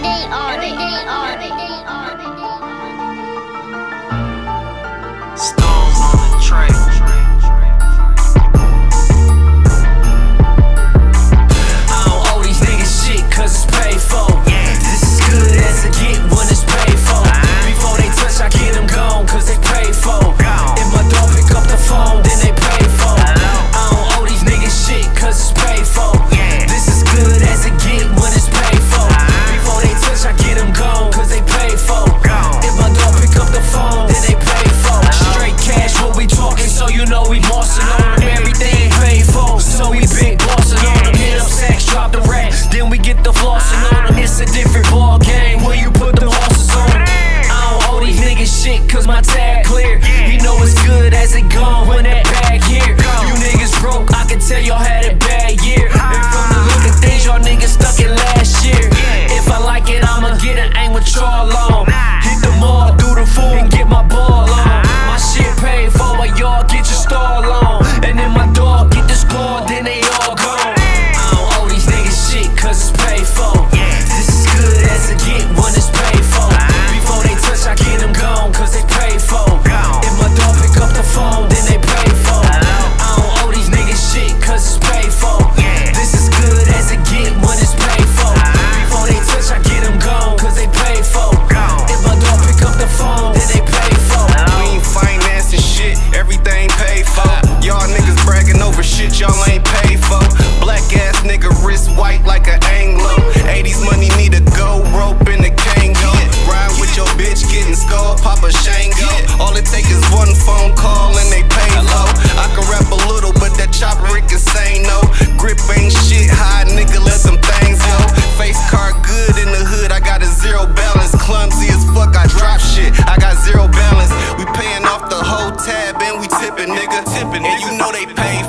Stone on the track. I don't owe these niggas shit cause it's paid for. This is good as it get when it's paid for. Before they touch, I get them gone cause they paid for. If my dog pick up the phone, then they pay for. I don't owe these niggas shit cause it's paid for. This is good as it get when it's paid for. Before they touch, I get them gone cause they paid for. If my dog pick up the phone, then they pay for. Straight cash, what we talking, so you know we bossin' on them. Everything paid for, so we big bossin' on them. Hit up sacks, drop the racks, then we get the flossin' on them. It's a different ball game when you put them horses on them. I don't owe these niggas shit cause my tag clear. You know it's good as it gone when that bag here. You niggas broke, I can tell y'all had a bad year. And from the look of things, y'all niggas stuck in last year. If I like it, I'ma get an aim with y'all on. Hit the mall, do the food, and get my ball on. My shit paid for while y'all get your stall on. And then my dog get the score, then they all gone. I don't owe these niggas shit cause it's paid for. This is good as it get when it's paid for. Before they touch, I get them gone cause they paid for. If my dog pick up the phone, then they pay for. I don't owe these niggas shit cause it's paid for. This is good as it get when it's paid for. Before they touch, I get them gone cause they paid for. If my dog pick up the phone, then they pay for. We ain't financing shit, everything paid for. Y'all niggas bragging over shit y'all ain't paid for. Black ass nigga wrist white like an Anglo. 80s money need a gold rope in the Kango. Ride with your bitch getting skull, pop a Shango. All it take is one phone call and they pay low. I can rap a little, but that chopper it can say no. Grip ain't shit, high nigga, let them things go. Face card good in the hood, I got a zero balance. Clumsy as fuck, I drop shit, I got zero balance. We paying off the whole tab and we tipping, nigga. And you know they pay